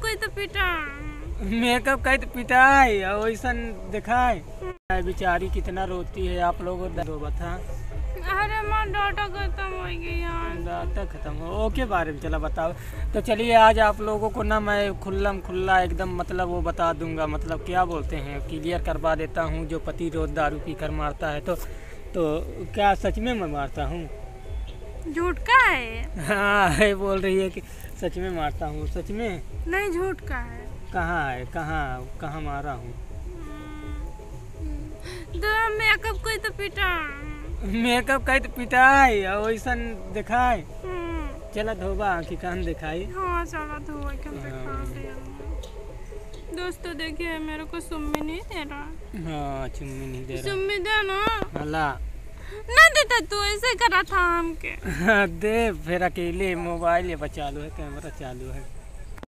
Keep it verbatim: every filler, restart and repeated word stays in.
कोई तो पिटा मेकअप कई तो पिटाई और वैसा दिखाई। बेचारी कितना रोती है, आप लोगों को बता। अरे माँ डाटा खत्म हो गई यार। डाटा खत्म हो ओके बारे में चला बताओ। तो चलिए आज आप लोगों को ना मैं खुल्लम खुल्ला एकदम मतलब वो बता दूंगा, मतलब क्या बोलते हैं क्लियर करवा देता हूँ। जो पति रोज दारू पी कर मारता है तो तो क्या सच में मैं मारता हूँ? झूठ का है? हाँ है बोल रही है कि सच में मारता हूँ। सच में नहीं, झूठ का है। कहाँ है? कहाँ कहाँ मारा हूँ? तो मेकअप कोई तो पिटा। मेकअप कई तो पिटाई और वैसा दिखाई। चला धोबा आँखी कान दिखाई। हाँ चला धोबा के दिखा दिया। दोस्तों देखिए मेरे को सुम्मी नहीं दे रहा। हाँ चुम्मी नहीं दे रहा। सुम्मी दे ना। अला ना देता तू ऐसे करा था हमके। दे फिर अकेले मोबाइल ये चालू है, कैमरा चालू है।